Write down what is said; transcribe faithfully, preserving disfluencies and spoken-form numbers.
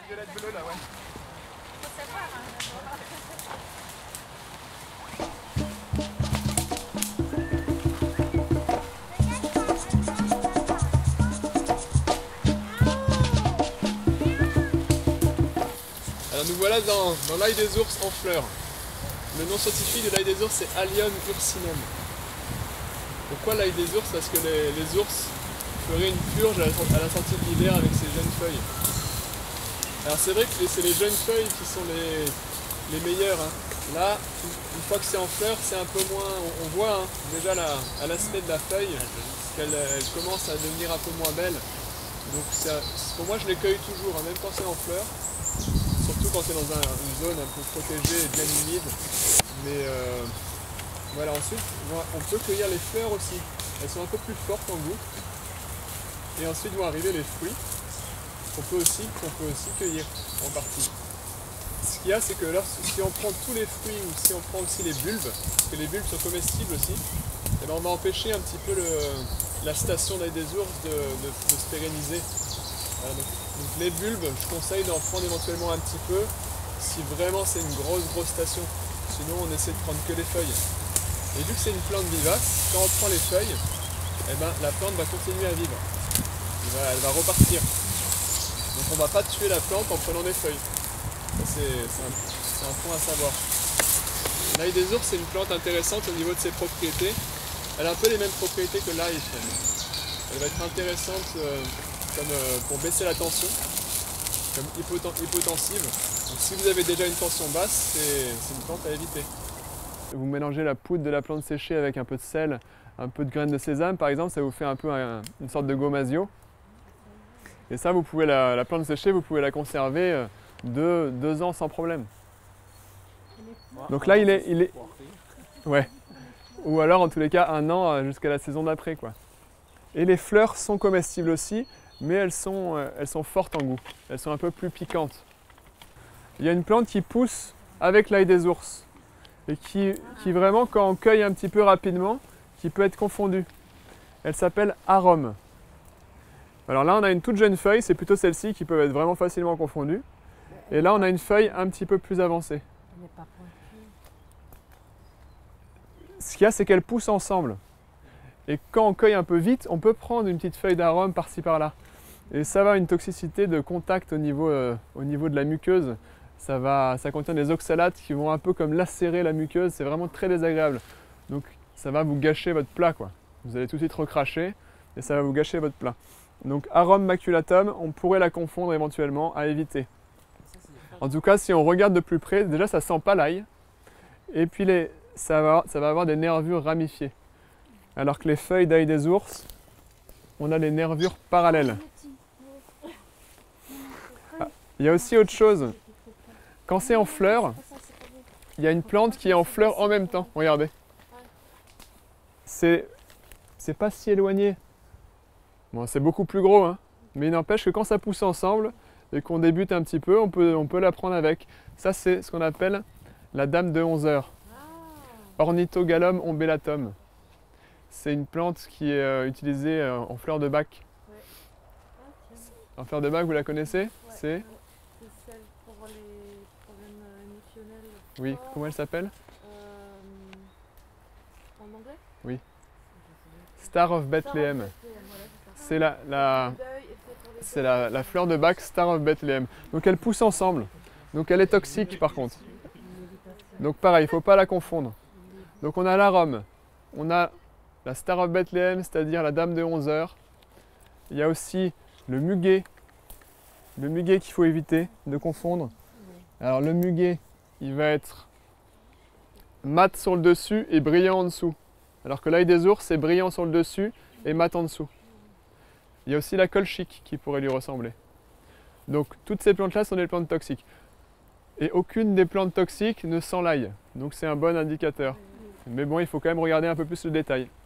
violette bleu là, ouais. Faut savoir, hein. Alors nous voilà dans, dans l'ail des ours en fleurs. Le nom scientifique de l'ail des ours c'est Allium ursinum. Pourquoi l'ail des ours? Parce que les, les ours feraient une purge à la, à la sortie de l'hiver avec ces jeunes feuilles. Alors c'est vrai que c'est les jeunes feuilles qui sont les, les meilleures. Hein. Là, une fois que c'est en fleurs, c'est un peu moins... On, on voit hein, déjà la, à l'aspect de la feuille qu'elle elle commence à devenir un peu moins belle. Donc ça, pour moi je les cueille toujours, hein, même quand c'est en fleurs. Surtout quand c'est dans un, une zone un peu protégée et bien humide. Mais euh, voilà, ensuite on peut cueillir les fleurs aussi. Elles sont un peu plus fortes en goût. Et ensuite vont arriver les fruits qu'on peut aussi, qu'on peut aussi cueillir en partie. Ce qu'il y a, c'est que là, si on prend tous les fruits ou si on prend aussi les bulbes, parce que les bulbes sont comestibles aussi, et ben on va empêcher un petit peu le, la station d'ail des ours de, de, de se pérenniser. Voilà, donc, donc les bulbes, je conseille d'en prendre éventuellement un petit peu si vraiment c'est une grosse grosse station. Sinon on essaie de prendre que les feuilles. Et vu que c'est une plante vivace, quand on prend les feuilles, eh ben, la plante va continuer à vivre. Elle va, elle va repartir. Donc on ne va pas tuer la plante en prenant des feuilles. C'est un, un point à savoir. L'ail des ours c'est une plante intéressante au niveau de ses propriétés. Elle a un peu les mêmes propriétés que l'ail. Elle va être intéressante euh, comme, euh, pour baisser la tension, comme hypoten hypotensive. Donc si vous avez déjà une tension basse, c'est une plante à éviter. Vous mélangez la poudre de la plante séchée avec un peu de sel, un peu de graines de sésame par exemple, ça vous fait un peu un, une sorte de gomasio. Et ça, vous pouvez la, la plante séchée, vous pouvez la conserver euh, deux, deux ans sans problème. Donc là, il est, il est, ouais. Ou alors en tous les cas un an jusqu'à la saison d'après, quoi. Et les fleurs sont comestibles aussi, mais elles sont, euh, elles sont fortes en goût. Elles sont un peu plus piquantes. Il y a une plante qui pousse avec l'ail des ours et qui, qui vraiment, quand on cueille un petit peu rapidement, qui peut être confondue. Elle s'appelle arôme. Alors là, on a une toute jeune feuille, c'est plutôt celle-ci qui peut être vraiment facilement confondue. Et là, on a une feuille un petit peu plus avancée. Ce qu'il y a, c'est qu'elles poussent ensemble. Et quand on cueille un peu vite, on peut prendre une petite feuille d'arôme par-ci par-là. Et ça va, une toxicité de contact au niveau, euh, au niveau de la muqueuse. Ça, va, ça contient des oxalates qui vont un peu comme lacérer la muqueuse. C'est vraiment très désagréable. Donc ça va vous gâcher votre plat, quoi. Vous allez tout de suite recracher et ça va vous gâcher votre plat. Donc arôme maculatum, on pourrait la confondre éventuellement, à éviter. En tout cas, si on regarde de plus près, déjà ça sent pas l'ail. Et puis les, ça, va, ça va avoir des nervures ramifiées. Alors que les feuilles d'ail des ours, on a les nervures parallèles. Ah, il y a aussi autre chose. Quand c'est en fleurs, il y a une plante qui est en fleurs en même temps. Regardez. C'est c'est pas si éloigné. Bon, c'est beaucoup plus gros, hein. Mais il n'empêche que quand ça pousse ensemble et qu'on débute un petit peu, on peut, on peut la prendre avec. Ça, c'est ce qu'on appelle la dame de onze heures. Ornithogalum ombellatum. C'est une plante qui est euh, utilisée euh, en fleurs de bac. En fleurs de bac, vous la connaissez? C'est C'est celle pour les problèmes émotionnels. Oui, comment elle s'appelle? En anglais? Oui. Star of Bethlehem. C'est la, la, c'est la, la fleur de bac Star of Bethlehem. Donc elle pousse ensemble. Donc elle est toxique par contre. Donc pareil, il ne faut pas la confondre. Donc on a l'arôme, on a la Star of Bethlehem, c'est-à-dire la dame de onze heures. Il y a aussi le muguet. Le muguet qu'il faut éviter de confondre. Alors le muguet, il va être mat sur le dessus et brillant en dessous. Alors que l'ail des ours, c'est brillant sur le dessus et mat en dessous. Il y a aussi la colchique qui pourrait lui ressembler. Donc toutes ces plantes-là sont des plantes toxiques. Et aucune des plantes toxiques ne sent l'ail. Donc c'est un bon indicateur. Mais bon, il faut quand même regarder un peu plus le détail.